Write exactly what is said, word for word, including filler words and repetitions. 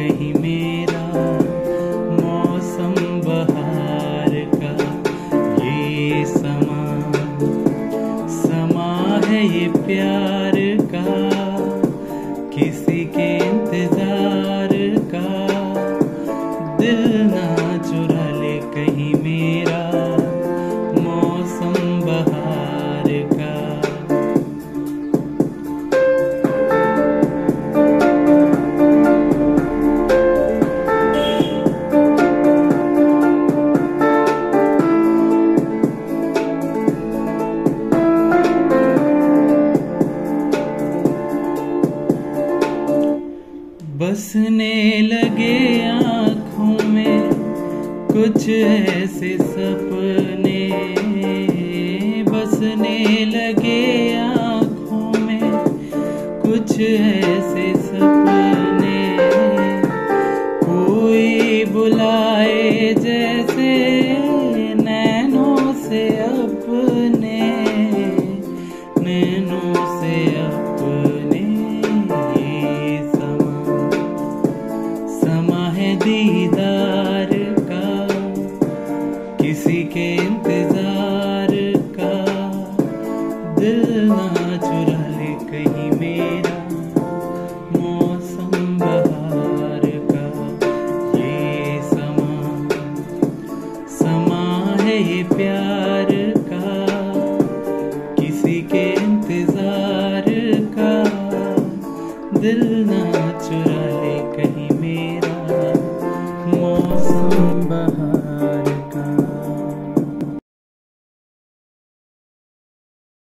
कहीं मेरा मौसम बहार का। ये समा समा है ये प्यार का, किसी के इंतजार का। दिल ना चुरा ले कहीं मेरा मौसम बहार का। बसने लगे आँखों में कुछ ऐसे सपने, बसने लगे आँखों में कुछ ऐसे सपने। कोई बुलाए जैसे नैनों से अपने, नैनों से अपने। ये समा समा है दीदार का, किसी के इंतजार का। दिल ना चुरा ले कहीं मेरा मौसम बहार का। ये समा समा है ये प्यार का, किसी के इंतजार का। दिल ना चुरा ले कहीं मेरा मौसम बहार।